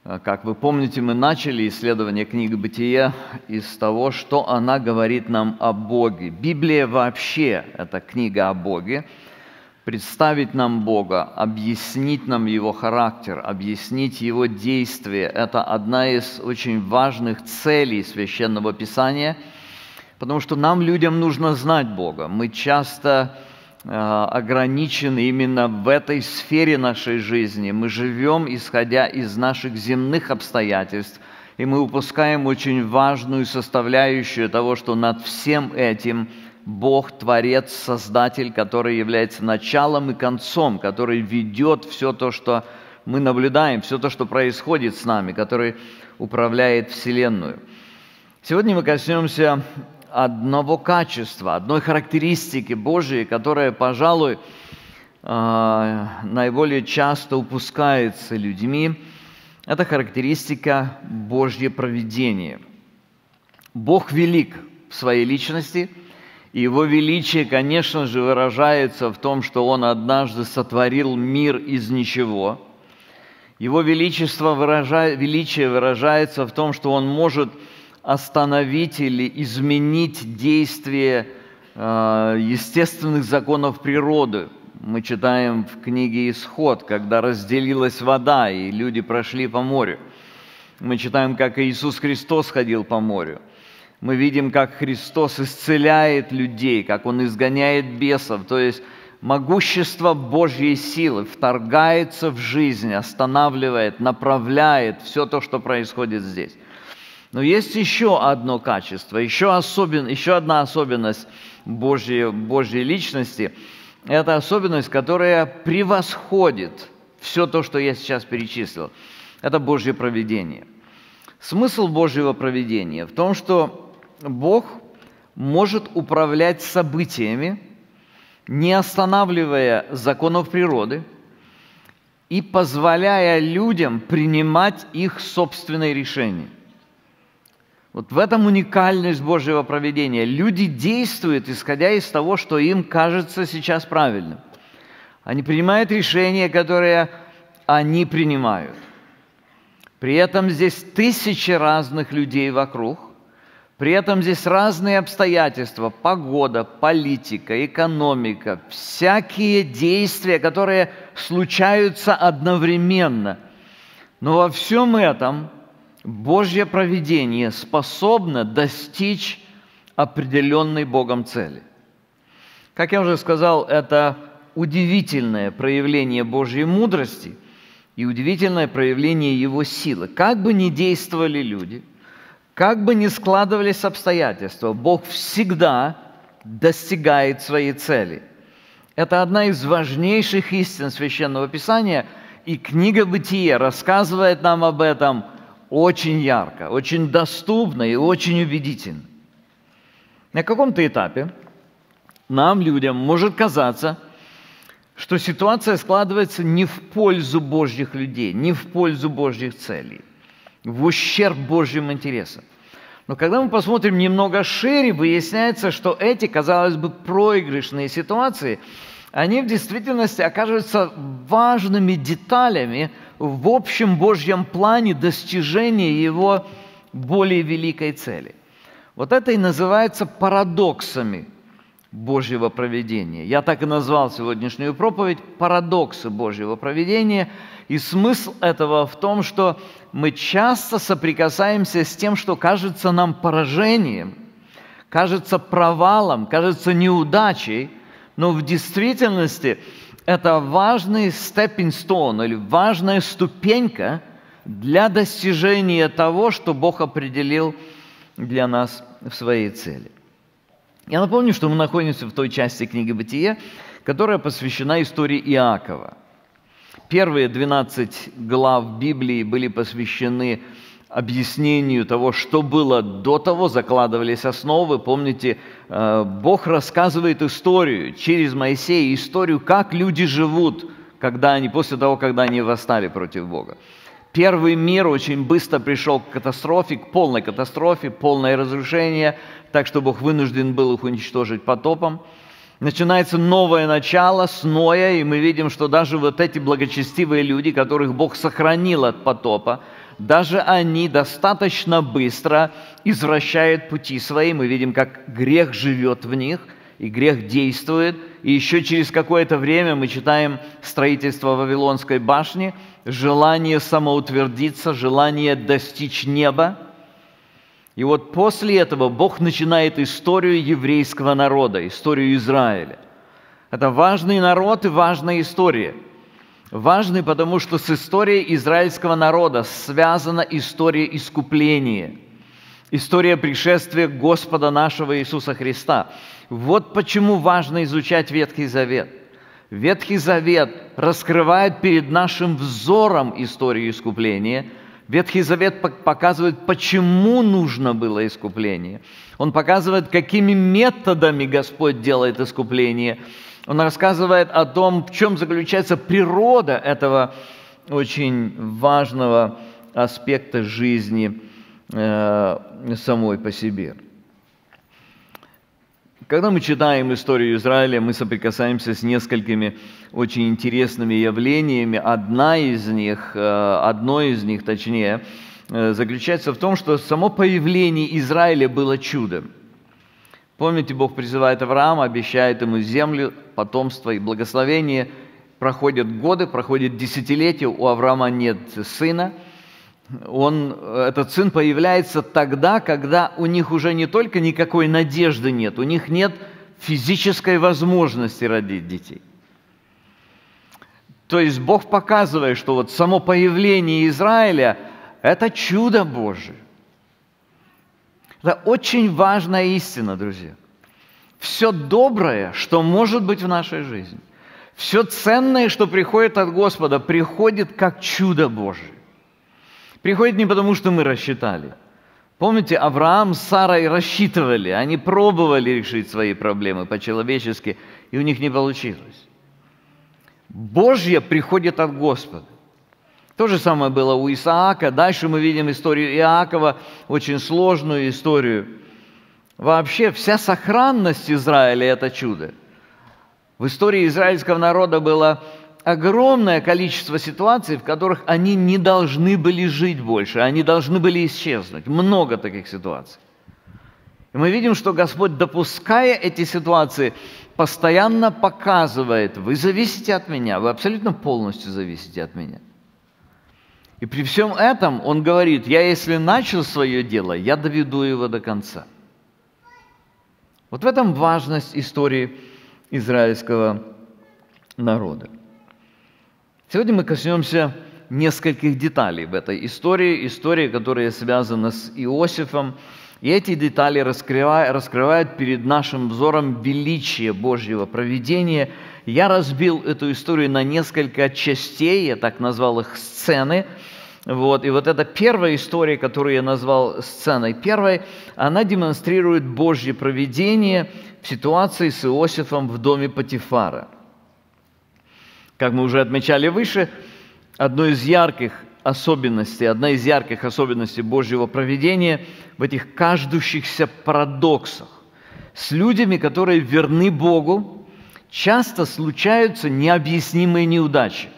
Как вы помните, мы начали исследование книги «Бытие» из того, что она говорит нам о Боге. Библия вообще – это книга о Боге. Представить нам Бога, объяснить нам Его характер, объяснить Его действия – это одна из очень важных целей Священного Писания, потому что нам, людям, нужно знать Бога. Мы часто ограничены именно в этой сфере нашей жизни. Мы живем, исходя из наших земных обстоятельств, и мы упускаем очень важную составляющую того, что над всем этим Бог, Творец, Создатель, который является началом и концом, который ведет все то, что мы наблюдаем, все то, что происходит с нами, который управляет Вселенную. Сегодня мы коснемся одного качества, одной характеристики Божией, которая, пожалуй, наиболее часто упускается людьми. Это характеристика Божье провидение. Бог велик в своей личности, и Его величие, конечно же, выражается в том, что Он однажды сотворил мир из ничего. Его величие выражается в том, что Он может остановить или изменить действие естественных законов природы. Мы читаем в книге «Исход», когда разделилась вода, и люди прошли по морю. Мы читаем, как Иисус Христос ходил по морю. Мы видим, как Христос исцеляет людей, как Он изгоняет бесов. То есть могущество Божьей силы вторгается в жизнь, останавливает, направляет все то, что происходит здесь. Но есть еще одно качество, еще одна особенность Божьей личности. Это особенность, которая превосходит все то, что я сейчас перечислил. Это Божье провидение. Смысл Божьего провидения в том, что Бог может управлять событиями, не останавливая законов природы и позволяя людям принимать их собственные решения. Вот в этом уникальность Божьего провидения. Люди действуют, исходя из того, что им кажется сейчас правильным. Они принимают решения, которые они принимают. При этом здесь тысячи разных людей вокруг. При этом здесь разные обстоятельства, погода, политика, экономика, всякие действия, которые случаются одновременно. Но во всем этом Божье провидение способно достичь определенной Богом цели. Как я уже сказал, это удивительное проявление Божьей мудрости и удивительное проявление Его силы. Как бы ни действовали люди, как бы ни складывались обстоятельства, Бог всегда достигает своей цели. Это одна из важнейших истин Священного Писания, и книга «Бытие» рассказывает нам об этом очень ярко, очень доступно и очень убедительно. На каком-то этапе нам, людям, может казаться, что ситуация складывается не в пользу Божьих людей, не в пользу Божьих целей, в ущерб Божьим интересам. Но когда мы посмотрим немного шире, выясняется, что эти, казалось бы, проигрышные ситуации, они в действительности окажутся важными деталями в общем Божьем плане достижения Его более великой цели. Вот это и называется парадоксами Божьего провидения. Я так и назвал сегодняшнюю проповедь «Парадоксы Божьего провидения». И смысл этого в том, что мы часто соприкасаемся с тем, что кажется нам поражением, кажется провалом, кажется неудачей, но в действительности это важный stepping stone или важная ступенька для достижения того, что Бог определил для нас в своей цели. Я напомню, что мы находимся в той части книги «Бытие», которая посвящена истории Иакова. Первые 12 глав Библии были посвящены объяснению того, что было до того, закладывались основы. Помните, Бог рассказывает историю через Моисея, историю, как люди живут, после того, когда они восстали против Бога. Первый мир очень быстро пришел к катастрофе, к полной катастрофе, полное разрушение, так что Бог вынужден был их уничтожить потопом. Начинается новое начало с Ноя, и мы видим, что даже вот эти благочестивые люди, которых Бог сохранил от потопа, даже они достаточно быстро извращают пути свои. Мы видим, как грех живет в них, и грех действует. И еще через какое-то время мы читаем строительство Вавилонской башни, желание самоутвердиться, желание достичь неба. И вот после этого Бог начинает историю еврейского народа, историю Израиля. Это важный народ и важная история. Важный, потому что с историей израильского народа связана история искупления, история пришествия Господа нашего Иисуса Христа. Вот почему важно изучать Ветхий Завет. Ветхий Завет раскрывает перед нашим взором историю искупления. Ветхий Завет показывает, почему нужно было искупление. Он показывает, какими методами Господь делает искупление. Он рассказывает о том, в чем заключается природа этого очень важного аспекта жизни самой по себе. Когда мы читаем историю Израиля, мы соприкасаемся с несколькими очень интересными явлениями. Одно из них, заключается в том, что само появление Израиля было чудом. Помните, Бог призывает Авраама, обещает ему землю, потомство и благословение. Проходят годы, проходят десятилетия, у Авраама нет сына. Этот сын появляется тогда, когда у них уже не только никакой надежды нет, у них нет физической возможности родить детей. То есть Бог показывает, что вот само появление Израиля – это чудо Божие. Это очень важная истина, друзья. Все доброе, что может быть в нашей жизни, все ценное, что приходит от Господа, приходит как чудо Божие. Приходит не потому, что мы рассчитали. Помните, Авраам с Сарой рассчитывали, они пробовали решить свои проблемы по-человечески, и у них не получилось. Божье приходит от Господа. То же самое было у Исаака. Дальше мы видим историю Иакова, очень сложную историю. Вообще, вся сохранность Израиля – это чудо. В истории израильского народа было огромное количество ситуаций, в которых они не должны были жить больше, они должны были исчезнуть. Много таких ситуаций. И мы видим, что Господь, допуская эти ситуации, постоянно показывает: вы зависите от меня, вы абсолютно полностью зависите от меня. И при всем этом Он говорит: я если начал свое дело, я доведу его до конца. Вот в этом важность истории израильского народа. Сегодня мы коснемся нескольких деталей в этой истории, которая связана с Иосифом. И эти детали раскрывают перед нашим взором величие Божьего провидения. Я разбил эту историю на несколько частей, я так назвал их сцены. И вот эта первая история, которую я назвал сценой первой, она демонстрирует Божье провидение в ситуации с Иосифом в доме Потифара. Как мы уже отмечали выше, одна из ярких особенностей Божьего провидения в этих кажущихся парадоксах. С людьми, которые верны Богу, часто случаются необъяснимые неудачи.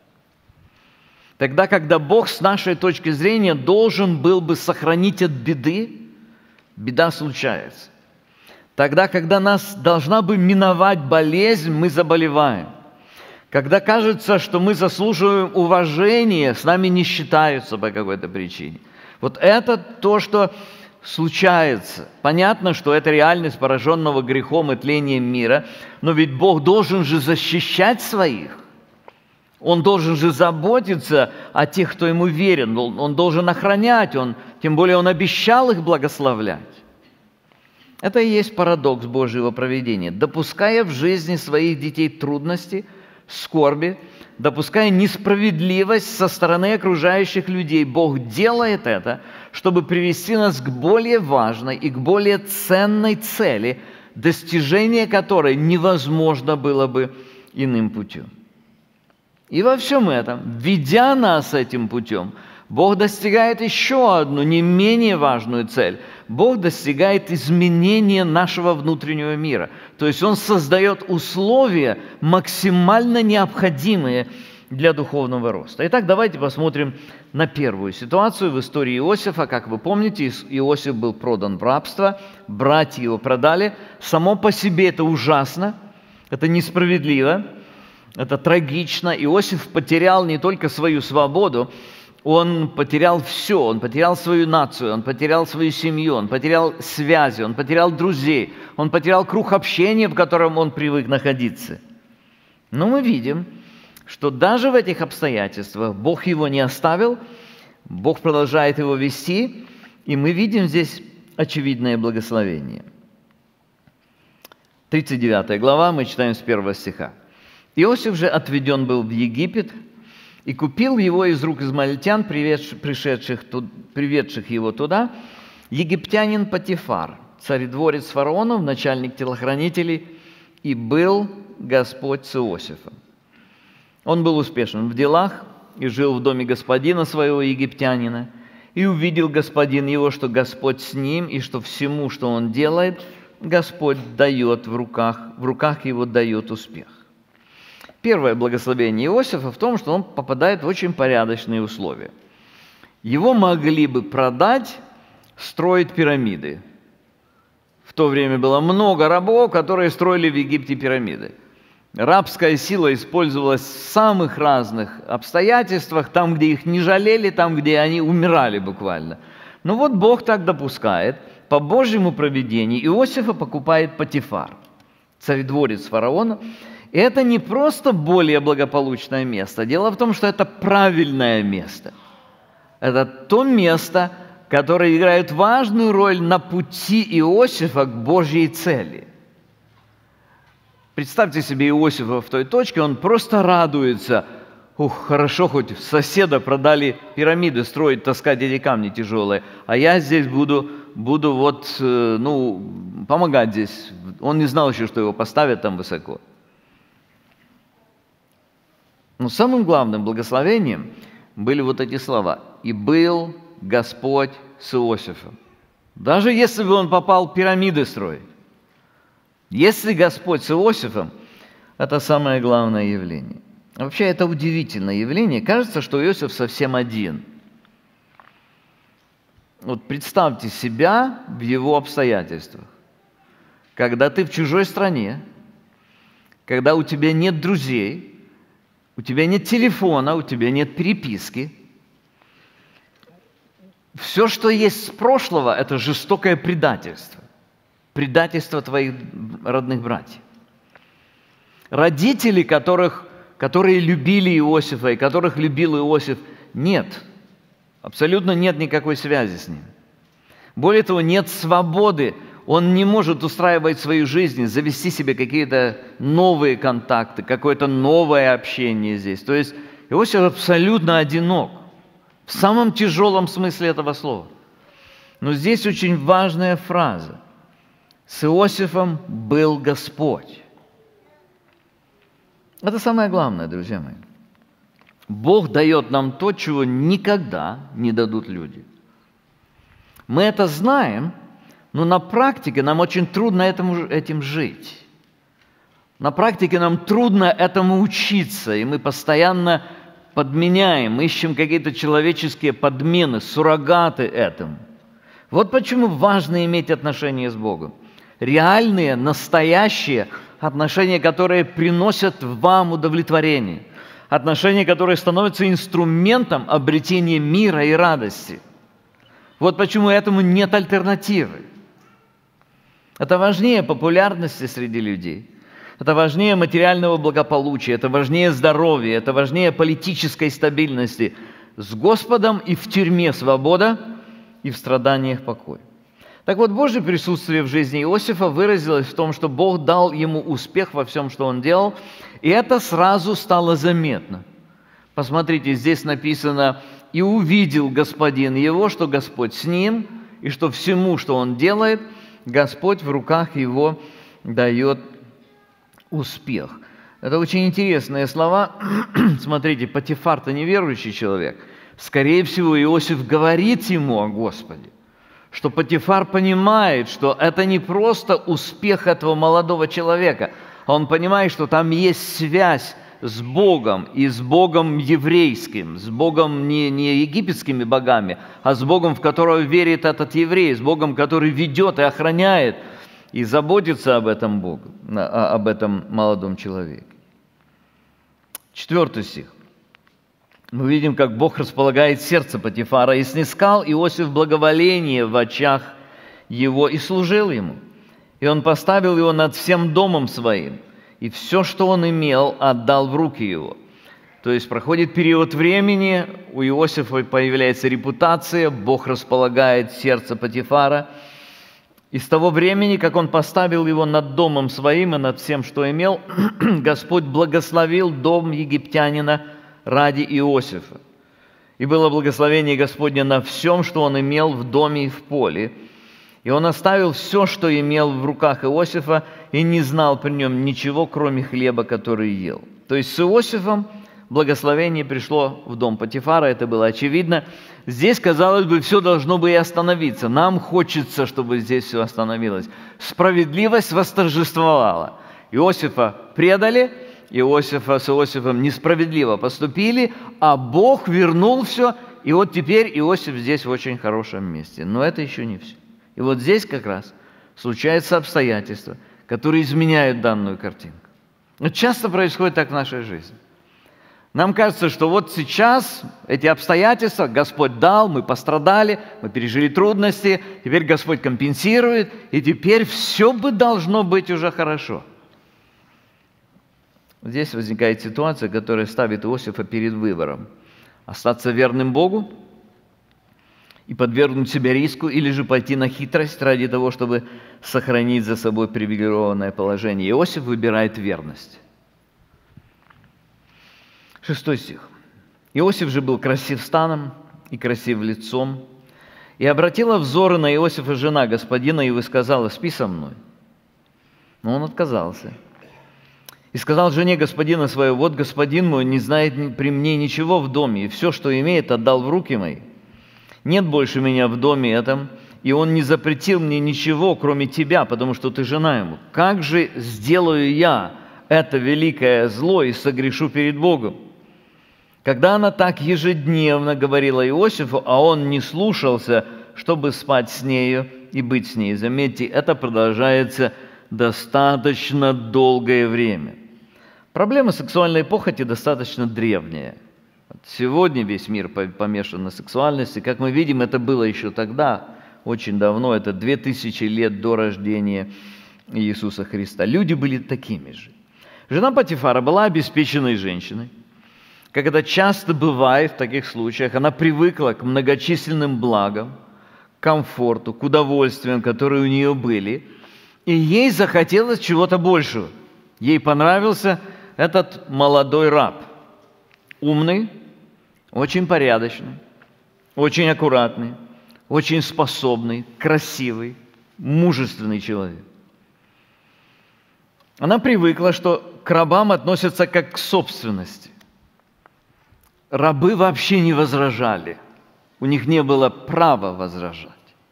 Тогда, когда Бог с нашей точки зрения должен был бы сохранить от беды, беда случается. Тогда, когда нас должна бы миновать болезнь, мы заболеваем. Когда кажется, что мы заслуживаем уважения, с нами не считаются по какой-то причине. Вот это то, что случается. Понятно, что это реальность пораженного грехом и тлением мира, но ведь Бог должен же защищать своих. Он должен же заботиться о тех, кто Ему верен. Он должен охранять, тем более Он обещал их благословлять. Это и есть парадокс Божьего провидения. Допуская в жизни своих детей трудности, скорби, допуская несправедливость со стороны окружающих людей, Бог делает это, чтобы привести нас к более важной и к более ценной цели, достижение которой невозможно было бы иным путем. И во всем этом, ведя нас этим путем, Бог достигает еще одну не менее важную цель. Бог достигает изменения нашего внутреннего мира. То есть Он создает условия, максимально необходимые для духовного роста. Итак, давайте посмотрим на первую ситуацию в истории Иосифа. Как вы помните, Иосиф был продан в рабство, братья его продали. Само по себе это ужасно, это несправедливо, это трагично. Иосиф потерял не только свою свободу, он потерял все, он потерял свою нацию, он потерял свою семью, он потерял связи, он потерял друзей, он потерял круг общения, в котором он привык находиться. Но мы видим, что даже в этих обстоятельствах Бог его не оставил, Бог продолжает его вести, и мы видим здесь очевидное благословение. 39 глава, мы читаем с 1 стиха. «Иосиф же отведен был в Египет, и купил его из рук измаильтян, приведших его туда, египтянин Потифар, царедворец фараонов, начальник телохранителей, и был Господь с Иосифом. Он был успешен в делах и жил в доме господина своего египтянина, и увидел господин его, что Господь с ним, и что всему, что он делает, Господь дает в руках его дает успех». Первое благословение Иосифа в том, что он попадает в очень порядочные условия. Его могли бы продать, строить пирамиды. В то время было много рабов, которые строили в Египте пирамиды. Рабская сила использовалась в самых разных обстоятельствах, там, где их не жалели, там, где они умирали буквально. Но вот Бог так допускает, по Божьему провидению Иосифа покупает Потифар, царедворец фараона. И это не просто более благополучное место. Дело в том, что это правильное место. Это то место, которое играет важную роль на пути Иосифа к Божьей цели. Представьте себе Иосифа в той точке, он просто радуется. Ух, хорошо, хоть соседа продали пирамиды строить, таскать эти камни тяжелые, а я здесь буду помогать здесь. Он не знал еще, что его поставят там высоко. Но самым главным благословением были вот эти слова. «И был Господь с Иосифом». Даже если бы он попал пирамиды строить. Если Господь с Иосифом, это самое главное явление. Вообще, это удивительное явление. Кажется, что Иосиф совсем один. Вот представьте себя в его обстоятельствах. Когда ты в чужой стране, когда у тебя нет друзей, у тебя нет телефона, у тебя нет переписки. Все, что есть с прошлого, это жестокое предательство. Предательство твоих родных братьев. Родители, которые любили Иосифа и которых любил Иосиф, нет. Абсолютно нет никакой связи с ним. Более того, нет свободы. Он не может устраивать свою жизнь, завести себе какие-то новые контакты, какое-то новое общение здесь. То есть Иосиф абсолютно одинок, в самом тяжелом смысле этого слова. Но здесь очень важная фраза. С Иосифом был Господь. Это самое главное, друзья мои. Бог дает нам то, чего никогда не дадут люди. Мы это знаем, но на практике нам очень трудно этим жить. На практике нам трудно этому учиться, и мы постоянно подменяем, ищем какие-то человеческие подмены, суррогаты этому. Вот почему важно иметь отношения с Богом. Реальные, настоящие отношения, которые приносят вам удовлетворение. Отношения, которые становятся инструментом обретения мира и радости. Вот почему этому нет альтернативы. Это важнее популярности среди людей. Это важнее материального благополучия, это важнее здоровья, это важнее политической стабильности. С Господом и в тюрьме свобода, и в страданиях покой. Так вот, Божье присутствие в жизни Иосифа выразилось в том, что Бог дал ему успех во всем, что он делал, и это сразу стало заметно. Посмотрите, здесь написано: «И увидел господин его, что Господь с ним, и что всему, что он делает, Господь в руках его дает успех». Это очень интересные слова. Смотрите, Потифар-то неверующий человек. Скорее всего, Иосиф говорит ему о Господе, что Потифар понимает, что это не просто успех этого молодого человека, а он понимает, что там есть связь с Богом, и с Богом еврейским, с Богом не египетскими богами, а с Богом, в которого верит этот еврей, с Богом, который ведет и охраняет, и заботится об этом Богу, об этом молодом человеке. 4 стих. Мы видим, как Бог располагает сердце Потифара, «И снискал Иосиф благоволение в очах его, и служил ему. И он поставил его над всем домом своим, и все, что он имел, отдал в руки его». То есть проходит период времени, у Иосифа появляется репутация, Бог располагает сердце Потифара. И с того времени, как он поставил его над домом своим и над всем, что имел, Господь благословил дом египтянина ради Иосифа. И было благословение Господне на всем, что он имел в доме и в поле. И он оставил все, что имел в руках Иосифа, и не знал при нем ничего, кроме хлеба, который ел. То есть с Иосифом благословение пришло в дом Потифара, это было очевидно. Здесь, казалось бы, все должно бы и остановиться. Нам хочется, чтобы здесь все остановилось. Справедливость восторжествовала. Иосифа предали, с Иосифом несправедливо поступили, а Бог вернул все, и вот теперь Иосиф здесь в очень хорошем месте. Но это еще не все. И вот здесь как раз случаются обстоятельства, которые изменяют данную картинку. Но часто происходит так в нашей жизни. Нам кажется, что вот сейчас эти обстоятельства Господь дал, мы пострадали, мы пережили трудности, теперь Господь компенсирует, и теперь все бы должно быть уже хорошо. Здесь возникает ситуация, которая ставит Иосифа перед выбором: остаться верным Богу и подвергнуть себя риску, или же пойти на хитрость ради того, чтобы сохранить за собой привилегированное положение. Иосиф выбирает верность. 6 стих. «Иосиф же был красив станом и красив лицом, и обратила взоры на Иосифа жена господина и высказала: спи со мной. Но он отказался. И сказал жене господина своего: вот господин мой не знает при мне ничего в доме, и все, что имеет, отдал в руки мои. Нет больше меня в доме этом, и он не запретил мне ничего, кроме тебя, потому что ты жена ему. Как же сделаю я это великое зло и согрешу перед Богом?» Когда она так ежедневно говорила Иосифу, а он не слушался, чтобы спать с нею и быть с ней. Заметьте, это продолжается достаточно долгое время. Проблема сексуальной похоти достаточно древняя. Сегодня весь мир помешан на сексуальности. Как мы видим, это было еще тогда, очень давно, это 2000 лет до рождения Иисуса Христа. Люди были такими же. Жена Потифара была обеспеченной женщиной. Как это часто бывает в таких случаях, она привыкла к многочисленным благам, к комфорту, к удовольствиям, которые у нее были, и ей захотелось чего-то большего. Ей понравился этот молодой раб. Умный, очень порядочный, очень аккуратный, очень способный, красивый, мужественный человек. Она привыкла, что к рабам относятся как к собственности. Рабы вообще не возражали. У них не было права возражать.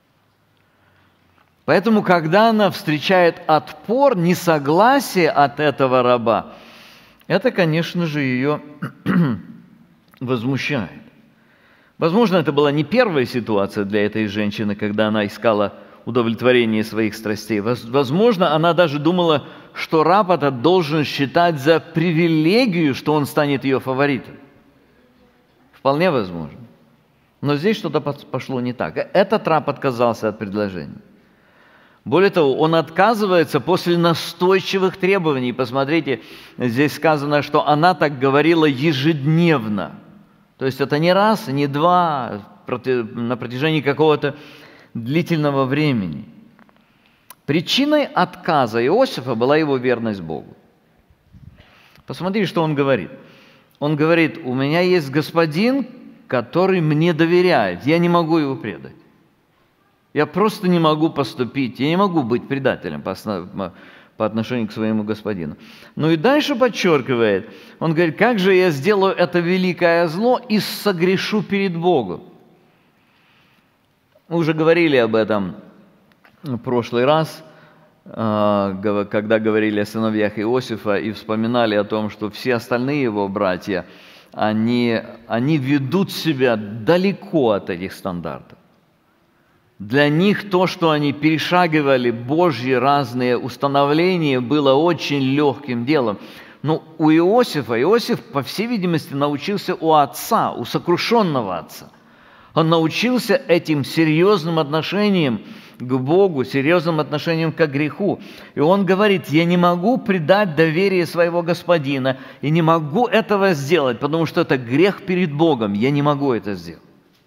Поэтому, когда она встречает отпор, несогласие от этого раба, это, конечно же, ее возмущает. Возможно, это была не первая ситуация для этой женщины, когда она искала удовлетворение своих страстей. Возможно, она даже думала, что раб этот должен считать за привилегию, что он станет ее фаворитом. Вполне возможно. Но здесь что-то пошло не так. Этот раб отказался от предложения. Более того, он отказывается после настойчивых требований. Посмотрите, здесь сказано, что она так говорила ежедневно. То есть это не раз, не два, на протяжении какого-то длительного времени. Причиной отказа Иосифа была его верность Богу. Посмотрите, что он говорит. Он говорит: у меня есть господин, который мне доверяет, я не могу его предать. Я просто не могу поступить, я не могу быть предателем по отношению к своему господину. Ну и дальше подчеркивает, он говорит: как же я сделаю это великое зло и согрешу перед Богом? Мы уже говорили об этом в прошлый раз. когда говорили о сыновьях Иосифа и вспоминали о том, что все остальные его братья, они ведут себя далеко от этих стандартов. Для них то, что они перешагивали Божьи разные установления, было очень легким делом. Но у Иосиф, по всей видимости, научился у отца, у сокрушенного отца. Он научился этим серьезным отношениям к Богу, серьезным отношениям к греху. И он говорит: я не могу предать доверие своего господина, и не могу этого сделать, потому что это грех перед Богом, я не могу это сделать.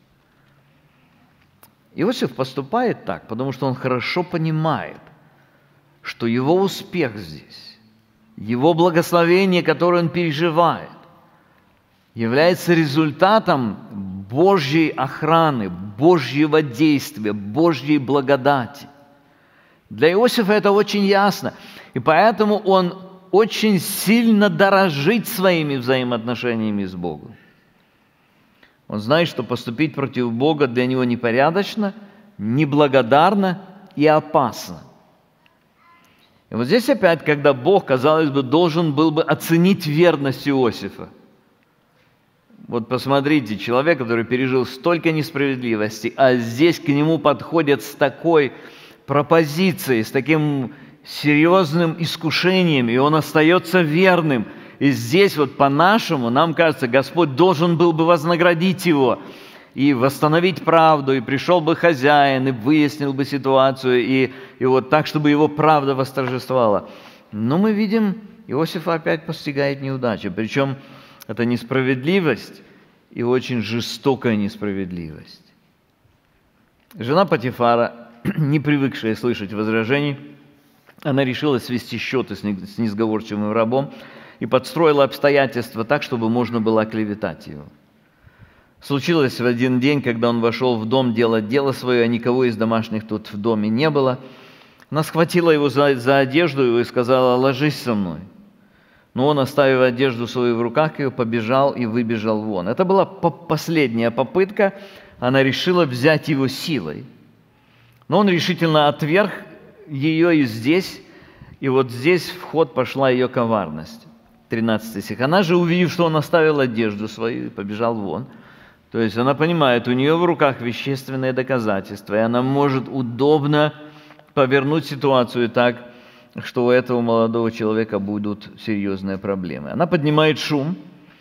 Иосиф поступает так, потому что он хорошо понимает, что его успех здесь, его благословение, которое он переживает, является результатом Божьей охраны, Божьего действия, Божьей благодати. Для Иосифа это очень ясно, и поэтому он очень сильно дорожит своими взаимоотношениями с Богом. Он знает, что поступить против Бога для него непорядочно, неблагодарно и опасно. И вот здесь опять, когда Бог, казалось бы, должен был бы оценить верность Иосифа. Вот посмотрите, человек, который пережил столько несправедливости, а здесь к нему подходят с такой пропозицией, с таким серьезным искушением, и он остается верным. И здесь вот по-нашему, нам кажется, Господь должен был бы вознаградить его и восстановить правду, и пришел бы хозяин, и выяснил бы ситуацию, и вот так, чтобы его правда восторжествовала. Но мы видим, Иосифа опять постигает неудача, причем это несправедливость и очень жестокая несправедливость. Жена Потифара, не привыкшая слышать возражений, она решила свести счеты с несговорчивым рабом и подстроила обстоятельства так, чтобы можно было оклеветать его. Случилось в один день, когда он вошел в дом делать дело свое, а никого из домашних тут в доме не было. Она схватила его за одежду и сказала: «Ложись со мной». Но он, оставив одежду свою в руках, ее побежал и выбежал вон. Это была последняя попытка. Она решила взять его силой. Но он решительно отверг ее и здесь. И вот здесь в ход пошла ее коварность. 13 стих. Она же, увидев, что он оставил одежду свою, побежал вон. То есть она понимает, у нее в руках вещественные доказательства, и она может удобно повернуть ситуацию так, что у этого молодого человека будут серьезные проблемы. Она поднимает шум,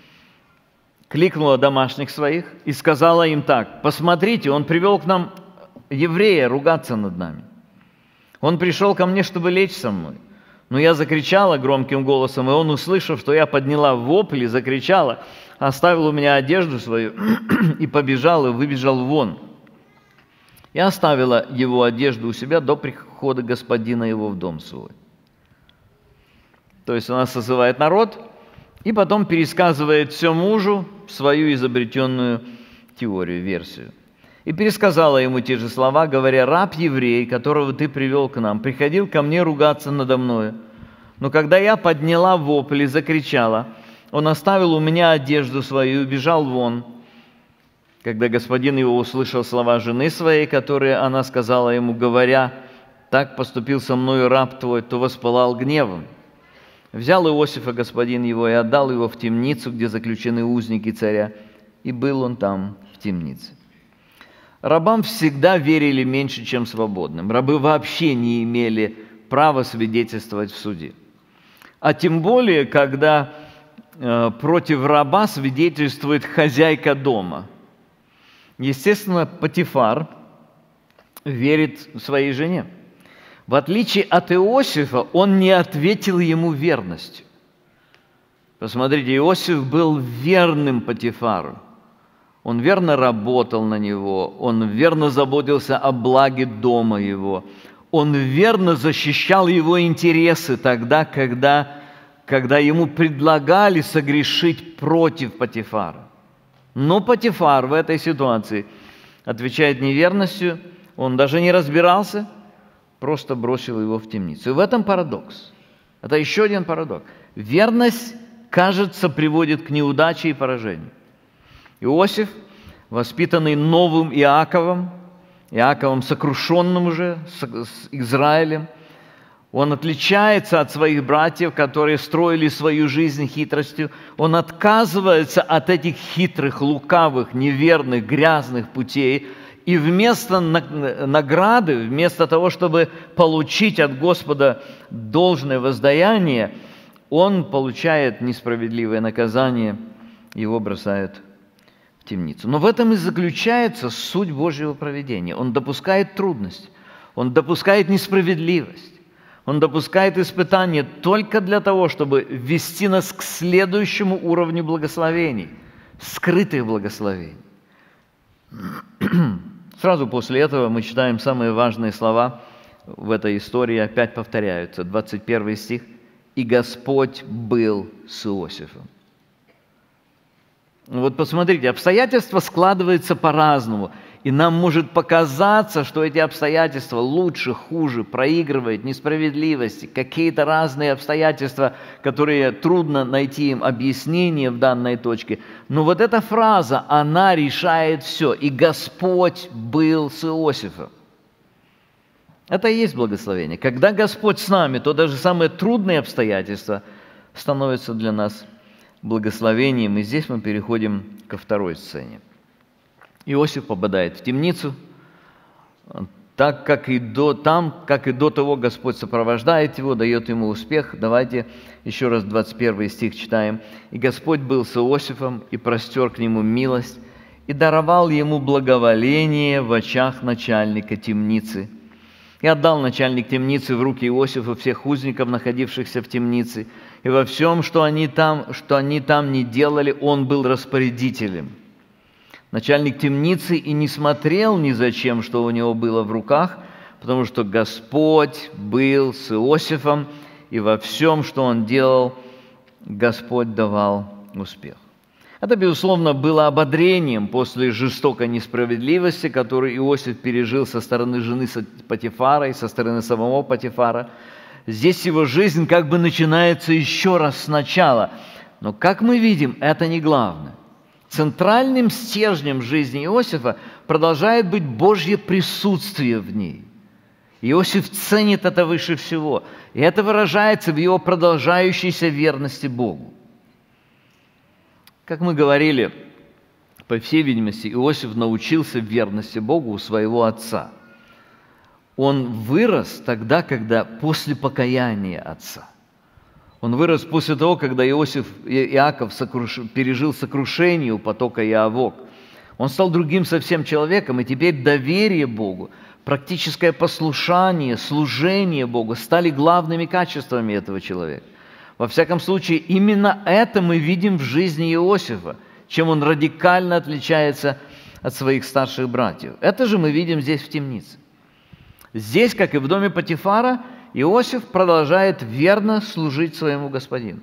кликнула домашних своих и сказала им так: «Посмотрите, он привел к нам еврея ругаться над нами. Он пришел ко мне, чтобы лечь со мной. Но я закричала громким голосом, и он, услышав, что я подняла вопль и закричала, оставил у меня одежду свою и побежал, и выбежал вон. Я оставила его одежду у себя до прихода господина его в дом свой». То есть она созывает народ и потом пересказывает все мужу свою изобретенную теорию, версию. И пересказала ему те же слова, говоря: «Раб еврей, которого ты привел к нам, приходил ко мне ругаться надо мною. Но когда я подняла вопль и закричала, он оставил у меня одежду свою и убежал вон. Когда господин его услышал слова жены своей, которые она сказала ему, говоря: так поступил со мною раб твой, то воспылал гневом. Взял Иосифа господин его и отдал его в темницу, где заключены узники царя, и был он там в темнице». Рабам всегда верили меньше, чем свободным. Рабы вообще не имели права свидетельствовать в суде. А тем более, когда против раба свидетельствует хозяйка дома. Естественно, Потифар верит своей жене. В отличие от Иосифа, он не ответил ему верностью. Посмотрите, Иосиф был верным Потифару. Он верно работал на него, он верно заботился о благе дома его, он верно защищал его интересы тогда, когда ему предлагали согрешить против Потифара. Но Потифар в этой ситуации отвечает неверностью, он даже не разбирался, просто бросил его в темницу. И в этом парадокс. Это еще один парадокс. Верность, кажется, приводит к неудаче и поражению. Иосиф, воспитанный новым Иаковом сокрушенным уже, с Израилем, Он отличается от своих братьев, которые строили свою жизнь хитростью. Он отказывается от этих хитрых, лукавых, неверных, грязных путей. И вместо награды, вместо того, чтобы получить от Господа должное воздаяние, он получает несправедливое наказание, его бросают в темницу. Но в этом и заключается суть Божьего провидения. Он допускает трудность, он допускает несправедливость. Он допускает испытания только для того, чтобы ввести нас к следующему уровню благословений, скрытых благословений. Сразу после этого мы читаем самые важные слова в этой истории, опять повторяются. 21 стих. «И Господь был с Иосифом». Вот посмотрите, обстоятельства складываются по-разному. И нам может показаться, что эти обстоятельства лучше, хуже, проигрывают, несправедливости, какие-то разные обстоятельства, которые трудно найти им объяснение в данной точке. Но вот эта фраза, она решает все. «И Господь был с Иосифом». Это и есть благословение. Когда Господь с нами, то даже самые трудные обстоятельства становятся для нас благословением. И здесь мы переходим ко второй сцене. Иосиф попадает в темницу, как и до того Господь сопровождает его, дает ему успех. Давайте еще раз 21 стих читаем. «И Господь был с Иосифом, и простер к нему милость, и даровал ему благоволение в очах начальника темницы. И отдал начальник темницы в руки Иосифа всех узников, находившихся в темнице, и во всем, что они там не делали, он был распорядителем». Начальник темницы и не смотрел ни за чем, что у него было в руках, потому что Господь был с Иосифом, и во всем, что он делал, Господь давал успех. Это, безусловно, было ободрением после жестокой несправедливости, которую Иосиф пережил со стороны жены Потифара и со стороны самого Потифара. Здесь его жизнь как бы начинается еще раз сначала. Но, как мы видим, это не главное. Центральным стержнем жизни Иосифа продолжает быть Божье присутствие в ней. Иосиф ценит это выше всего, и это выражается в его продолжающейся верности Богу. Как мы говорили, по всей видимости, Иосиф научился верности Богу у своего отца. Он вырос тогда, когда после покаяния отца. Он вырос после того, когда Иаков пережил сокрушение у потока Яавок. Он стал другим совсем человеком, и теперь доверие Богу, практическое послушание, служение Богу стали главными качествами этого человека. Во всяком случае, именно это мы видим в жизни Иосифа, чем он радикально отличается от своих старших братьев. Это же мы видим здесь в темнице. Здесь, как и в доме Потифара, Иосиф продолжает верно служить своему господину.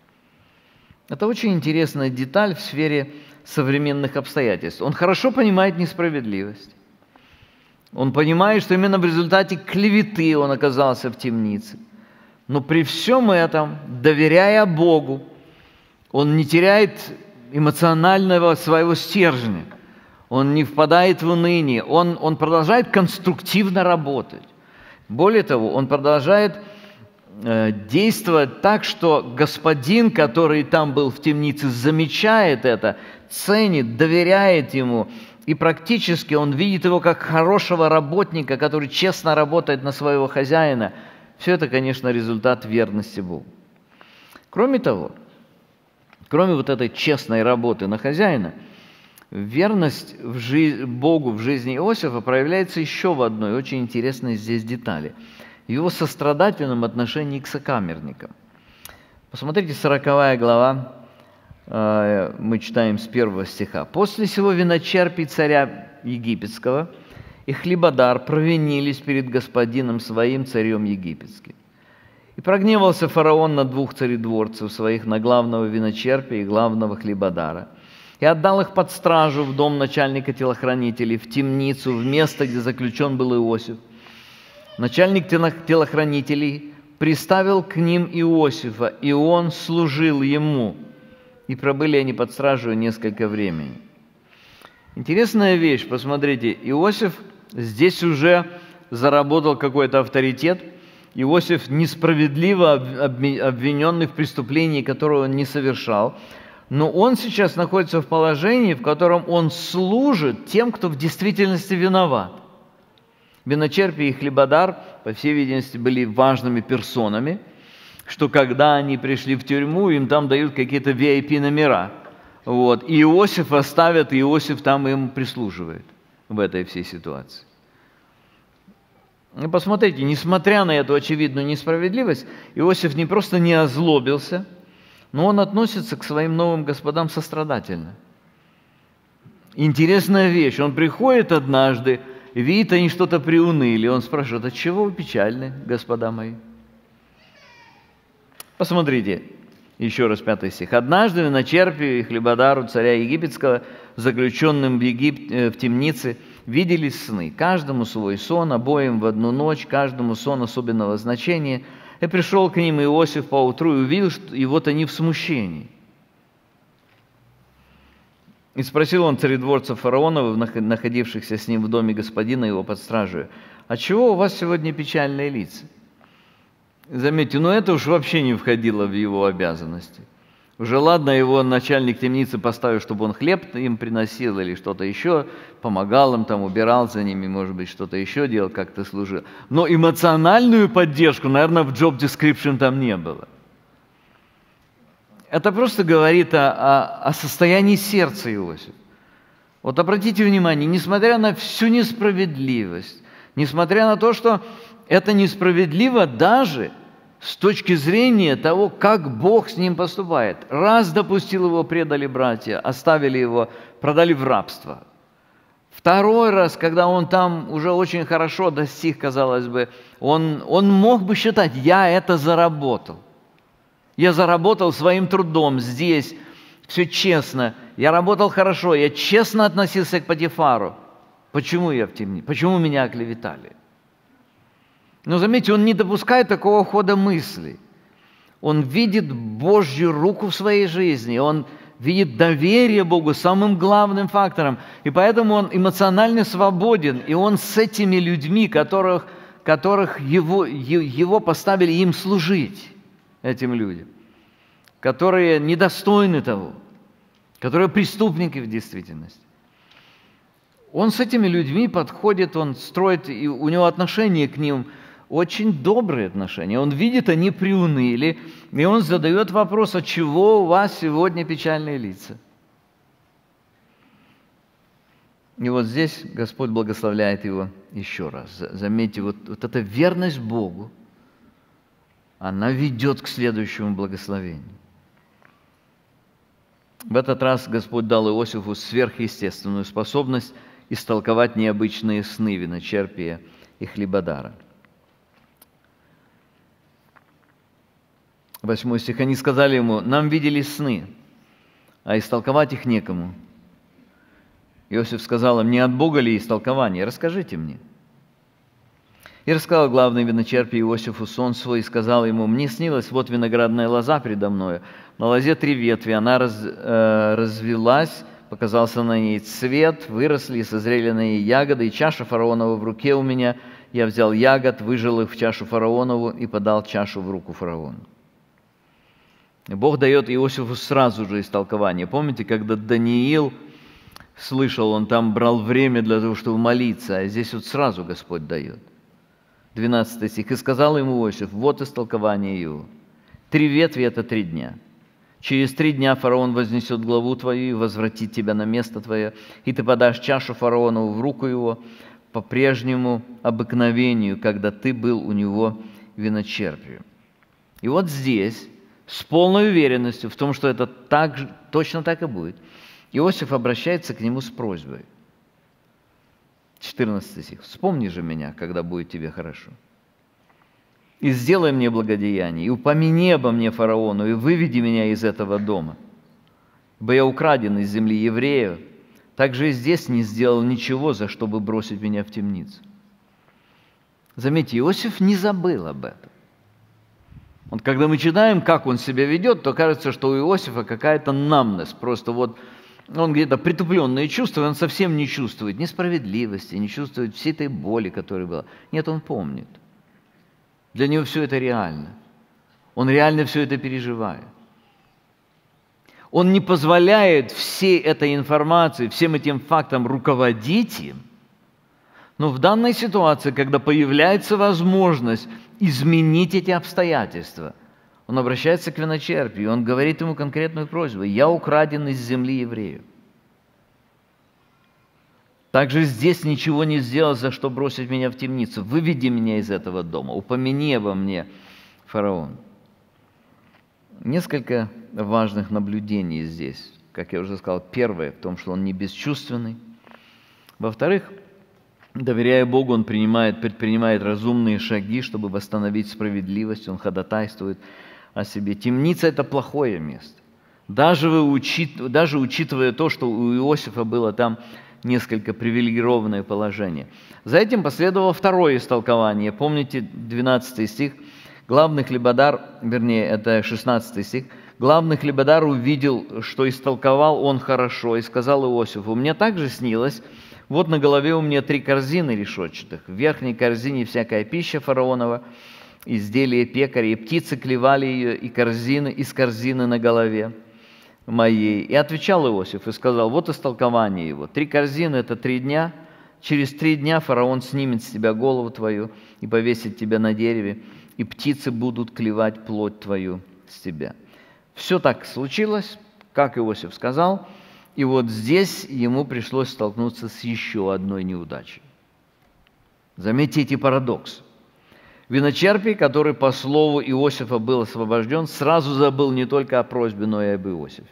Это очень интересная деталь в сфере современных обстоятельств. Он хорошо понимает несправедливость. Он понимает, что именно в результате клеветы он оказался в темнице. Но при всем этом, доверяя Богу, он не теряет эмоционального своего стержня. Он не впадает в уныние. Он продолжает конструктивно работать. Более того, он продолжает действовать так, что господин, который там был в темнице, замечает это, ценит, доверяет ему, и практически он видит его как хорошего работника, который честно работает на своего хозяина. Все это, конечно, результат верности Богу. Кроме того, кроме вот этой честной работы на хозяина, верность Богу в жизни Иосифа проявляется еще в одной очень интересной здесь детали. В его сострадательном отношении к сокамерникам. Посмотрите, 40 глава, мы читаем с 1 стиха. «После сего виночерпий царя египетского и хлебодар провинились перед господином своим, царем египетским. И прогневался фараон на 2 царедворцев своих, на главного виночерпия и главного хлебодара, и отдал их под стражу в дом начальника телохранителей, в темницу, в место, где заключен был Иосиф. Начальник телохранителей приставил к ним Иосифа, и он служил ему. И пробыли они под стражей несколько времени». Интересная вещь, посмотрите, Иосиф здесь уже заработал какой-то авторитет, Иосиф несправедливо обвиненный в преступлении, которое он не совершал, но он сейчас находится в положении, в котором он служит тем, кто в действительности виноват. Виночерпий и хлебодар, по всей видимости, были важными персонами, что когда они пришли в тюрьму, им там дают какие-то VIP-номера. Вот. И Иосифа ставят, и Иосиф там им прислуживает в этой всей ситуации. И посмотрите, несмотря на эту очевидную несправедливость, Иосиф не просто не озлобился, но он относится к своим новым господам сострадательно. Интересная вещь. Он приходит однажды, видит, они что-то приуныли. Он спрашивает: отчего вы печальны, господа мои? Посмотрите, еще раз 5 стих. «Однажды виночерпию и хлебодару царя египетского, заключенным в темнице, виделись сны. Каждому свой сон, обоим в одну ночь, каждому сон особенного значения. И пришел к ним Иосиф поутру и увидел, и вот они в смущении. И спросил он царедворцев фараоновых, находившихся с ним в доме господина его под стражей: отчего у вас сегодня печальные лица? Заметьте, это уж вообще не входило в его обязанности. Уже ладно, его начальник темницы поставил, чтобы он хлеб им приносил или что-то еще, помогал им, там, убирал за ними, может быть, что-то еще делал, как-то служил. Но эмоциональную поддержку, наверное, в job description там не было. Это просто говорит о состоянии сердца Иосифа. Вот обратите внимание, несмотря на всю несправедливость, несмотря на то, что это несправедливо даже с точки зрения того, как Бог с ним поступает. Раз допустил его, предали братья, оставили его, продали в рабство. Второй раз, когда он там уже очень хорошо достиг, казалось бы, он мог бы считать: я это заработал. Я заработал своим трудом здесь, все честно. Я работал хорошо, я честно относился к Потифару. Почему я в темнице? Почему меня оклеветали? Но заметьте, он не допускает такого хода мыслей. Он видит Божью руку в своей жизни, он видит доверие Богу самым главным фактором. И поэтому он эмоционально свободен, и он с этими людьми, которых его поставили им служить, этим людям, которые недостойны того, которые преступники в действительности. Он с этими людьми подходит, он строит, и у него отношение к ним очень добрые отношения. Он видит, они приуныли, и он задает вопрос: отчего у вас сегодня печальные лица? И вот здесь Господь благословляет его еще раз. Заметьте, вот эта верность Богу, она ведет к следующему благословению. В этот раз Господь дал Иосифу сверхъестественную способность истолковать необычные сны виночерпия и хлебодара. 8 стих. Они сказали ему: нам виделись сны, а истолковать их некому. Иосиф сказал им: не от Бога ли истолкование? Расскажите мне. И рассказал главный виночерпий Иосифу сон свой, и сказал ему: мне снилось, вот виноградная лоза предо мною, на лозе 3 ветви, она развилась, показался на ней цвет, выросли и созрели на ней ягоды, и чаша фараонова в руке у меня. Я взял ягод, выжал их в чашу фараонову и подал чашу в руку фараону. Бог дает Иосифу сразу же истолкование. Помните, когда Даниил слышал, он там брал время для того, чтобы молиться, а здесь вот сразу Господь дает. 12 стих. «И сказал ему Иосиф: вот истолкование его. 3 ветви – это 3 дня. Через 3 дня фараон вознесет главу твою и возвратит тебя на место твое, и ты подашь чашу фараонову в руку его по прежнему обыкновению, когда ты был у него виночерпию». И вот здесь, с полной уверенностью в том, что это точно так и будет, Иосиф обращается к нему с просьбой. 14 стих. «Вспомни же меня, когда будет тебе хорошо. И сделай мне благодеяние, и упомяни обо мне фараону, и выведи меня из этого дома. Ибо я украден из земли евреев, также и здесь не сделал ничего, за что бы бросить меня в темницу». Заметьте, Иосиф не забыл об этом. Вот когда мы читаем, как он себя ведет, то кажется, что у Иосифа какая-то намность, просто вот он где-то притупленные чувства, он совсем не чувствует несправедливости, не чувствует всей этой боли, которая была. Нет, он помнит. Для него все это реально. Он реально все это переживает. Он не позволяет всей этой информации, всем этим фактам руководить им. Но в данной ситуации, когда появляется возможность изменить эти обстоятельства, он обращается к виночерпию, он говорит ему конкретную просьбу: «Я украден из земли евреев». Также здесь ничего не сделал, за что бросить меня в темницу. Выведи меня из этого дома, упомяни обо мне, фараон. Несколько важных наблюдений здесь. Как я уже сказал, первое в том, что он не бесчувственный. Во-вторых, доверяя Богу, он предпринимает разумные шаги, чтобы восстановить справедливость, он ходатайствует о себе. Темница – это плохое место. Даже учитывая то, что у Иосифа было там несколько привилегированное положение. За этим последовало второе истолкование. Помните 12 стих? Главный хлебодар, вернее, это 16 стих. Главный хлебодар увидел, что истолковал он хорошо, и сказал Иосифу: «Мне также снилось, вот на голове у меня 3 корзины решетчатых. В верхней корзине всякая пища фараонова, изделия пекаря, и птицы клевали ее, и из корзины на голове моей». И отвечал Иосиф и сказал: «Вот истолкование его. 3 корзины – это 3 дня. Через 3 дня фараон снимет с тебя голову твою и повесит тебя на дереве, и птицы будут клевать плоть твою с тебя». Все так случилось, как Иосиф сказал, и вот здесь ему пришлось столкнуться с еще одной неудачей. Заметьте эти парадоксы. Виночерпий, который по слову Иосифа был освобожден, сразу забыл не только о просьбе, но и об Иосифе.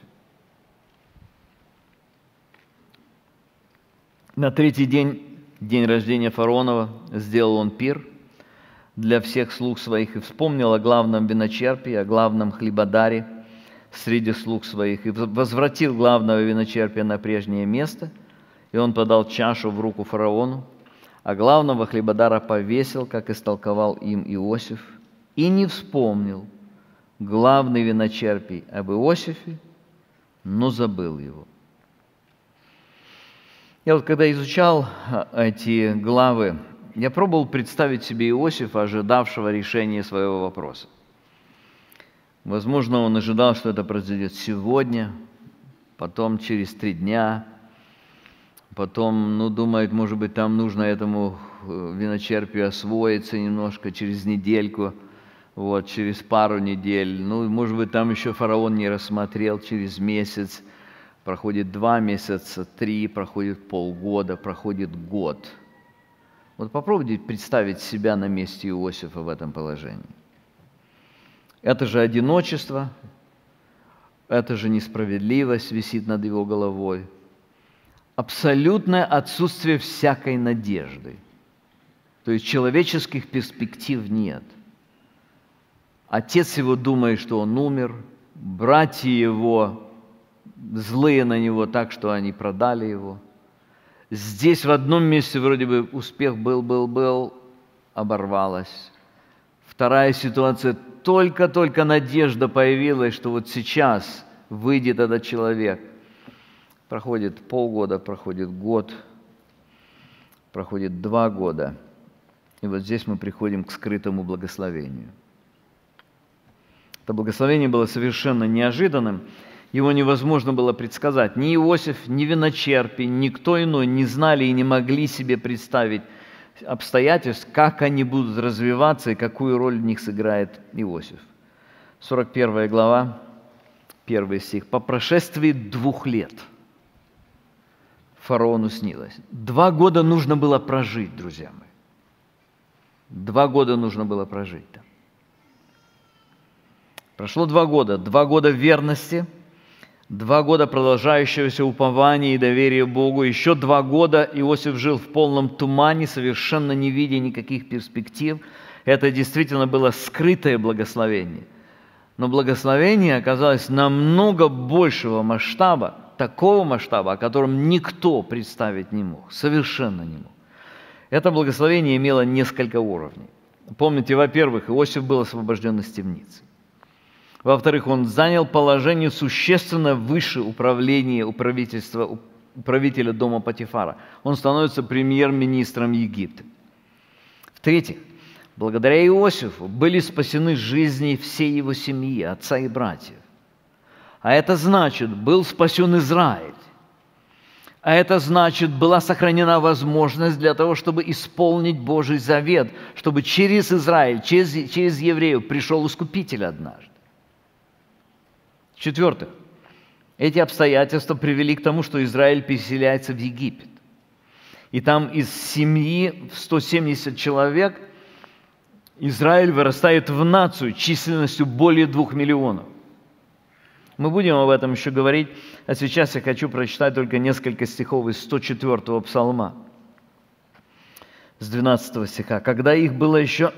На 3-й день, день рождения фараонова, сделал он пир для всех слуг своих и вспомнил о главном виночерпии, о главном хлебодаре среди слуг своих, и возвратил главного виночерпия на прежнее место, и он подал чашу в руку фараону, а главного хлебодара повесил, как истолковал им Иосиф, и не вспомнил главный виночерпий об Иосифе, но забыл его. Я вот когда изучал эти главы, я пробовал представить себе Иосифа, ожидавшего решения своего вопроса. Возможно, он ожидал, что это произойдет сегодня, потом через 3 дня, потом, думает, может быть, там нужно этому виночерпию освоиться немножко через недельку, через пару недель. Может быть, там еще фараон не рассмотрел через месяц. Проходит 2 месяца, 3, проходит полгода, проходит год. Вот попробуйте представить себя на месте Иосифа в этом положении. Это же одиночество, это же несправедливость висит над его головой. Абсолютное отсутствие всякой надежды. То есть человеческих перспектив нет. Отец его думает, что он умер, братья его злые на него так, что они продали его. Здесь в одном месте вроде бы успех был, оборвалось. Вторая ситуация, только надежда появилась, что вот сейчас выйдет этот человек. Проходит полгода, проходит год, проходит 2 года. И вот здесь мы приходим к скрытому благословению. Это благословение было совершенно неожиданным. Его невозможно было предсказать. Ни Иосиф, ни виночерпий, никто иной не знали и не могли себе представить обстоятельств, как они будут развиваться и какую роль в них сыграет Иосиф. 41 глава, 1 стих. «По прошествии 2 лет фараону снилось». 2 года нужно было прожить, друзья мои. 2 года нужно было прожить там. Прошло 2 года. 2 года верности, 2 года продолжающегося упования и доверия Богу. Еще 2 года Иосиф жил в полном тумане, совершенно не видя никаких перспектив. Это действительно было скрытое благословение. Но благословение оказалось намного большего масштаба, такого масштаба, о котором никто представить не мог, совершенно не мог. Это благословение имело несколько уровней. Помните, во-первых, Иосиф был освобожден из темницы. Во-вторых, он занял положение существенно выше управителя дома Потифара. Он становится премьер-министром Египта. В-третьих, благодаря Иосифу, были спасены жизни всей его семьи, отца и братьев. А это значит, был спасен Израиль. А это значит, была сохранена возможность для того, чтобы исполнить Божий завет, чтобы через Израиль, через евреев пришел Искупитель однажды. В-четвертых, эти обстоятельства привели к тому, что Израиль переселяется в Египет. И там из семьи в 170 человек Израиль вырастает в нацию численностью более 2 миллионов. Мы будем об этом еще говорить, а сейчас я хочу прочитать только несколько стихов из 104-го псалма, с 12 стиха. «Когда их было еще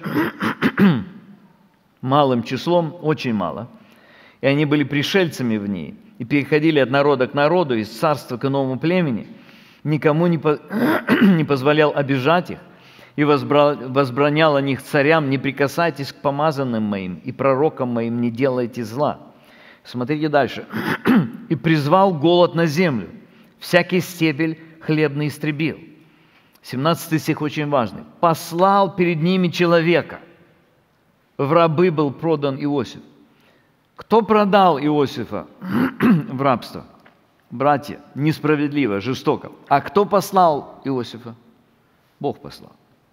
малым числом, очень мало, и они были пришельцами в ней, и переходили от народа к народу, из царства к иному племени, никому не позволял обижать их, и возбранял о них царям: не прикасайтесь к помазанным моим, и пророкам моим не делайте зла». Смотрите дальше. «И призвал голод на землю, всякий стебель хлебный истребил». 17 стих очень важный. «Послал перед ними человека, в рабы был продан Иосиф». Кто продал Иосифа в рабство? Братья, несправедливо, жестоко. А кто послал Иосифа? Бог послал.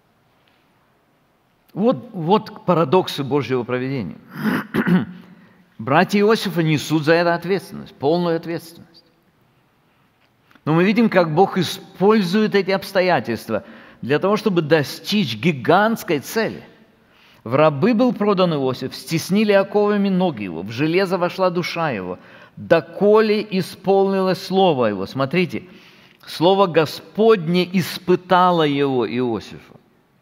Вот парадоксы Божьего провидения. Братья Иосифа несут за это ответственность, полную ответственность. Но мы видим, как Бог использует эти обстоятельства для того, чтобы достичь гигантской цели. В рабы был продан Иосиф, стеснили оковами ноги его, в железо вошла душа его, доколе исполнилось слово его. Смотрите, слово Господне испытало его, Иосифа.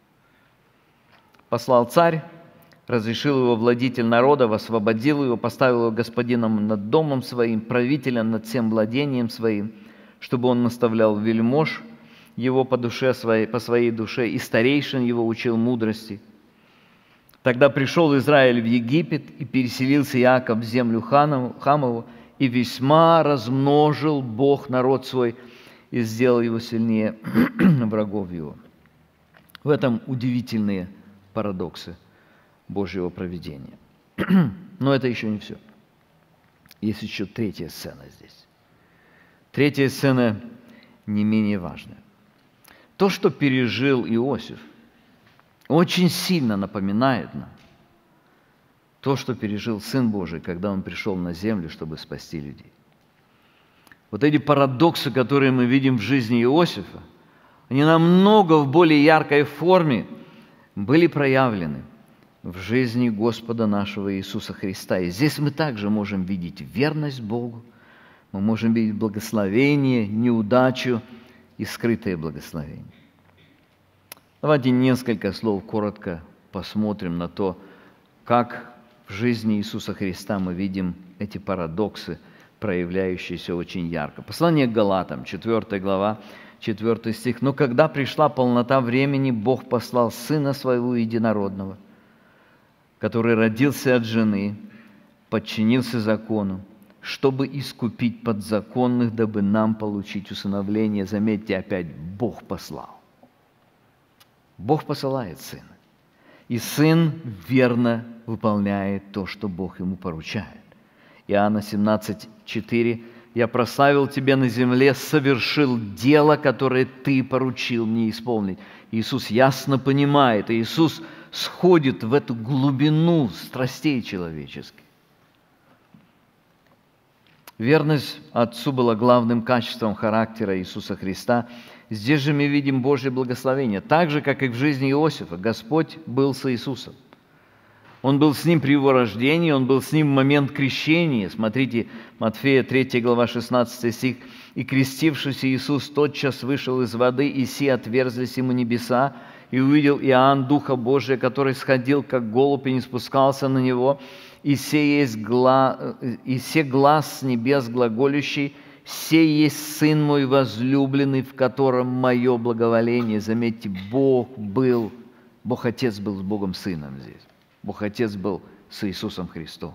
Послал царь, разрешил его владетель народа, освободил его, поставил его господином над домом своим, правителем над всем владением своим, чтобы он наставлял вельмож его по своей душе, и старейшин его учил мудрости. Тогда пришел Израиль в Египет, и переселился Иаков в землю Хамову, и весьма размножил Бог народ свой, и сделал его сильнее врагов его. В этом удивительные парадоксы Божьего провидения. Но это еще не все. Есть еще третья сцена здесь. Третья сцена не менее важная. То, что пережил Иосиф, очень сильно напоминает нам то, что пережил Сын Божий, когда Он пришел на землю, чтобы спасти людей. Вот эти парадоксы, которые мы видим в жизни Иосифа, они намного в более яркой форме были проявлены в жизни Господа нашего Иисуса Христа. И здесь мы также можем видеть верность Богу, мы можем видеть благословение, неудачу и скрытое благословение. Давайте несколько слов коротко посмотрим на то, как в жизни Иисуса Христа мы видим эти парадоксы, проявляющиеся очень ярко. Послание к Галатам, 4 глава, 4 стих. «Но когда пришла полнота времени, Бог послал Сына Своего Единородного, который родился от жены, подчинился закону, чтобы искупить подзаконных, дабы нам получить усыновление». Заметьте, опять Бог послал. Бог посылает Сына. И Сын верно выполняет то, что Бог Ему поручает. Иоанна 17:4. «Я прославил Тебя на земле, совершил дело, которое Ты поручил мне исполнить». Иисус ясно понимает, и Иисус сходит в эту глубину страстей человеческих. Верность Отцу была главным качеством характера Иисуса Христа. Здесь же мы видим Божье благословение. Так же, как и в жизни Иосифа, Господь был с Иисусом. Он был с ним при его рождении, он был с ним в момент крещения. Смотрите, Матфея 3 глава 16 стих. «И крестившись Иисус тотчас вышел из воды, и се отверзлись ему небеса, и увидел Иоанн Духа Божия, который сходил, как голубь, и не спускался на него, и се глас с небес глаголющий: «Сей есть Сын мой возлюбленный, в котором мое благоволение». Заметьте, Бог Отец был с Богом Сыном здесь. Бог Отец был с Иисусом Христом.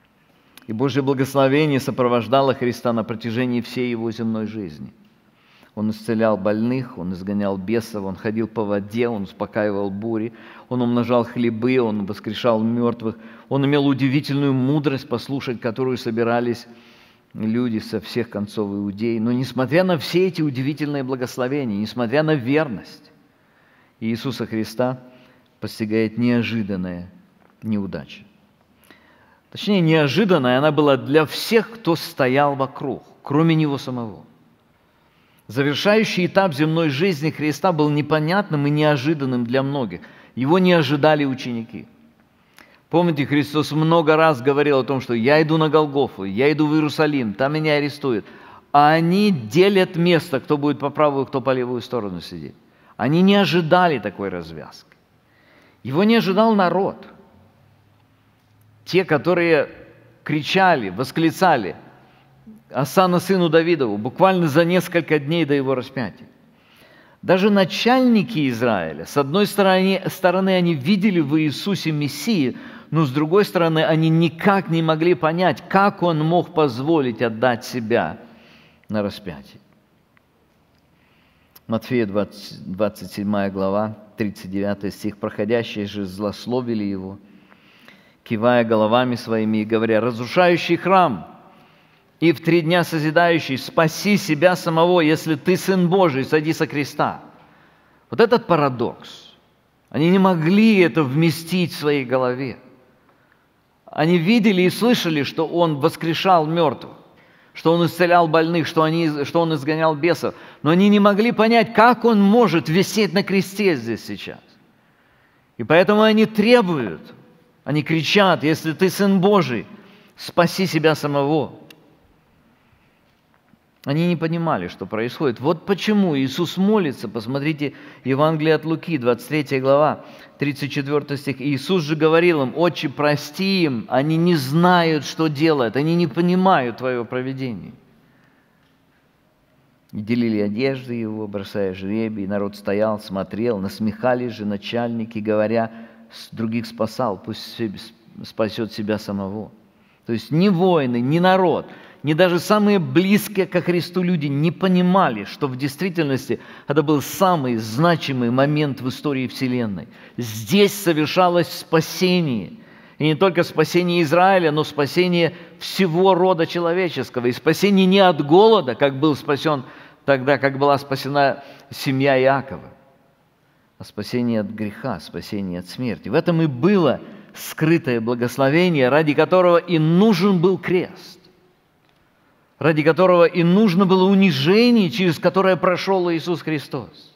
И Божье благословение сопровождало Христа на протяжении всей Его земной жизни. Он исцелял больных, Он изгонял бесов, Он ходил по воде, Он успокаивал бури, Он умножал хлебы, Он воскрешал мертвых. Он имел удивительную мудрость, послушать которую собирались люди со всех концов Иудеи. Но несмотря на все эти удивительные благословения, несмотря на верность Иисуса Христа, постигает неожиданная неудача. Точнее, неожиданная она была для всех, кто стоял вокруг, кроме Него самого. Завершающий этап земной жизни Христа был непонятным и неожиданным для многих. Его не ожидали ученики. Помните, Христос много раз говорил о том, что «я иду на Голгофу, я иду в Иерусалим, там меня арестуют». А они делят место, кто будет по правую, кто по левую сторону сидеть. Они не ожидали такой развязки. Его не ожидал народ. Те, которые кричали, восклицали «Осанна сыну Давидову» буквально за несколько дней до его распятия. Даже начальники Израиля, с одной стороны, они видели в Иисусе Мессию, но с другой стороны, они никак не могли понять, как Он мог позволить отдать себя на распятие. Матфея 27 глава, 39 стих. «Проходящие же злословили Его, кивая головами своими и говоря: разрушающий храм и в 3 дня созидающий, спаси себя самого, если ты Сын Божий, сойди со креста». Вот этот парадокс. Они не могли это вместить в своей голове. Они видели и слышали, что Он воскрешал мертвых, что Он исцелял больных, что Он изгонял бесов, но они не могли понять, как Он может висеть на кресте здесь сейчас. И поэтому они требуют, они кричат: если ты Сын Божий, спаси себя самого. Они не понимали, что происходит. Вот почему Иисус молится. Посмотрите, Евангелие от Луки, 23 глава, 34 стих. Иисус же говорил им: «Отче, прости им, они не знают, что делают, они не понимают Твое провидение». И делили одежды Его, бросая жребий, и народ стоял, смотрел, насмехались же начальники, говоря: других спасал, пусть спасет себя самого. То есть ни воины, ни народ, ни даже самые близкие ко Христу люди не понимали, что в действительности это был самый значимый момент в истории Вселенной. Здесь совершалось спасение. И не только спасение Израиля, но спасение всего рода человеческого. И спасение не от голода, как был спасен тогда, как была спасена семья Иакова, а спасение от греха, спасение от смерти. В этом и было скрытое благословение, ради которого и нужен был крест, ради которого и нужно было унижение, через которое прошел Иисус Христос.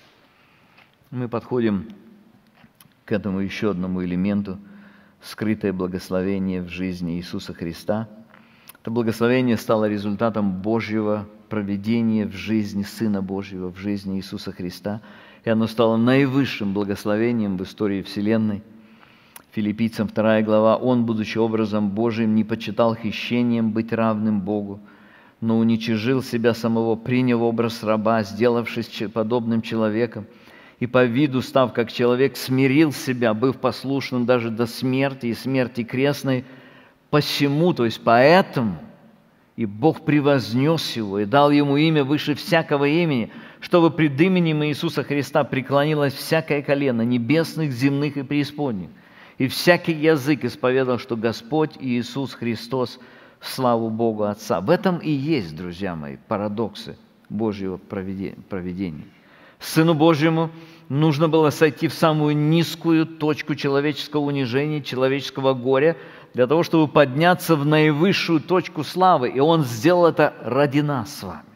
Мы подходим к этому еще одному элементу, скрытое благословение в жизни Иисуса Христа. Это благословение стало результатом Божьего провидения в жизни Сына Божьего, в жизни Иисуса Христа, и оно стало наивысшим благословением в истории Вселенной. Филиппийцам 2 глава: «Он, будучи образом Божиим, не почитал хищением быть равным Богу, но уничижил себя самого, приняв образ раба, сделавшись подобным человеком, и по виду, став как человек, смирил себя, быв послушным даже до смерти и смерти крестной. Посему, то есть поэтому, и Бог превознес Его и дал Ему имя выше всякого имени, чтобы пред именем Иисуса Христа преклонилось всякое колено небесных, земных и преисподних, и всякий язык исповедал, что Господь Иисус Христос в славу Богу Отца». В этом и есть, друзья мои, парадоксы Божьего провидения. Сыну Божьему нужно было сойти в самую низкую точку человеческого унижения, человеческого горя, для того, чтобы подняться в наивысшую точку славы. И Он сделал это ради нас с вами.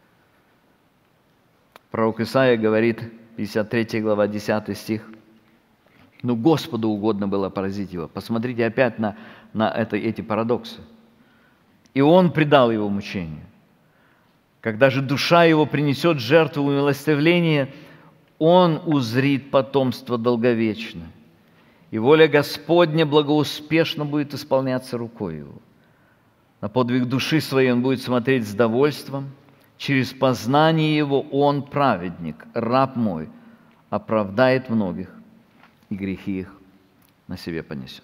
Пророк Исаия говорит, 53 глава, 10 стих: «Но Господу угодно было поразить его». Посмотрите опять на эти парадоксы. «И Он предал его мучению. Когда же душа его принесет жертву умилостивления, он узрит потомство долговечное, и воля Господня благоуспешно будет исполняться рукой его. На подвиг души своей он будет смотреть с довольством, через познание его он, праведник, раб мой, оправдает многих, и грехи их на себе понесет».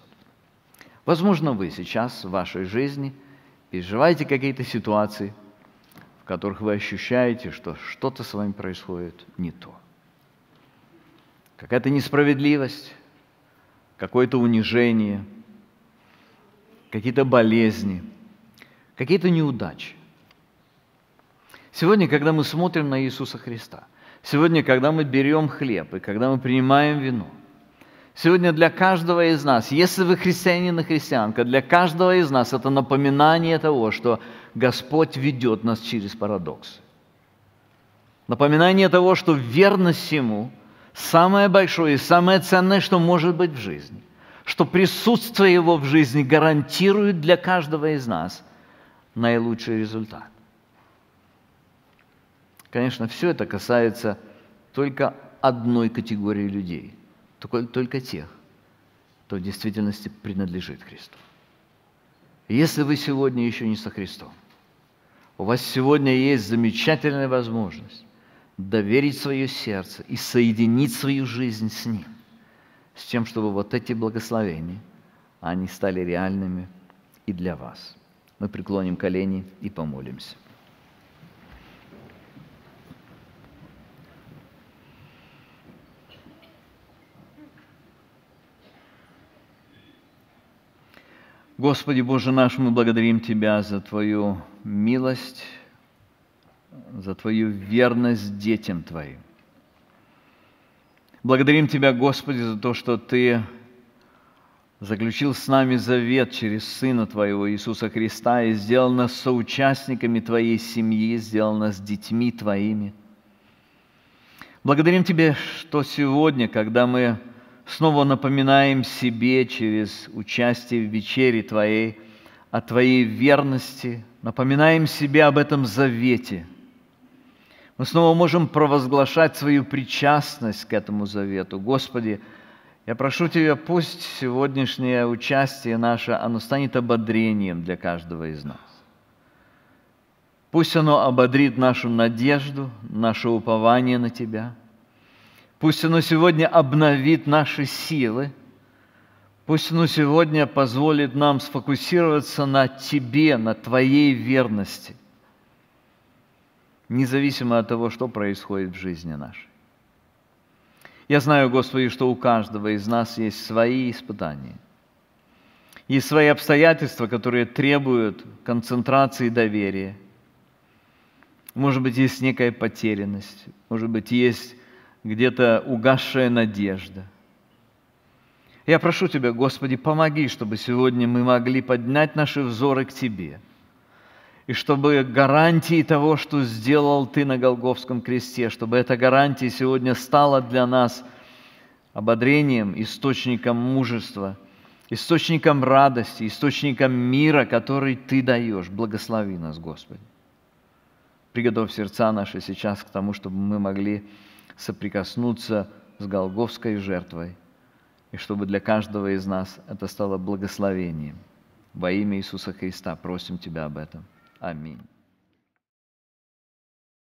Возможно, вы сейчас в вашей жизни переживаете какие-то ситуации, в которых вы ощущаете, что что-то с вами происходит не то. Какая-то несправедливость, какое-то унижение, какие-то болезни, какие-то неудачи. Сегодня, когда мы смотрим на Иисуса Христа, сегодня, когда мы берем хлеб и когда мы принимаем вино, сегодня для каждого из нас, если вы христианин и христианка, для каждого из нас это напоминание того, что Господь ведет нас через парадоксы. Напоминание того, что верность Ему самое большое и самое ценное, что может быть в жизни. Что присутствие Его в жизни гарантирует для каждого из нас наилучший результат. Конечно, все это касается только одной категории людей, только тех, кто в действительности принадлежит Христу. Если вы сегодня еще не со Христом, у вас сегодня есть замечательная возможность доверить свое сердце и соединить свою жизнь с Ним, с тем, чтобы вот эти благословения, они стали реальными и для вас. Мы преклоним колени и помолимся. Господи Боже наш, мы благодарим Тебя за Твою милость, за Твою верность детям Твоим. Благодарим Тебя, Господи, за то, что Ты заключил с нами завет через Сына Твоего Иисуса Христа и сделал нас соучастниками Твоей семьи, сделал нас детьми Твоими. Благодарим Тебя, что сегодня, когда мы снова напоминаем себе через участие в вечере Твоей о Твоей верности, напоминаем себе об этом завете. Мы снова можем провозглашать свою причастность к этому завету. Господи, я прошу Тебя, пусть сегодняшнее участие наше, оно станет ободрением для каждого из нас. Пусть оно ободрит нашу надежду, наше упование на Тебя. Пусть оно сегодня обновит наши силы. Пусть оно сегодня позволит нам сфокусироваться на Тебе, на Твоей верности, независимо от того, что происходит в жизни нашей. Я знаю, Господи, что у каждого из нас есть свои испытания. Есть свои обстоятельства, которые требуют концентрации и доверия. Может быть, есть некая потерянность, может быть, есть где-то угасшая надежда. Я прошу Тебя, Господи, помоги, чтобы сегодня мы могли поднять наши взоры к Тебе, и чтобы гарантией того, что сделал Ты на Голгофском кресте, чтобы эта гарантия сегодня стала для нас ободрением, источником мужества, источником радости, источником мира, который Ты даешь. Благослови нас, Господи. Приготовь сердца наши сейчас к тому, чтобы мы могли соприкоснуться с Голгофской жертвой, и чтобы для каждого из нас это стало благословением. Во имя Иисуса Христа просим Тебя об этом. Аминь.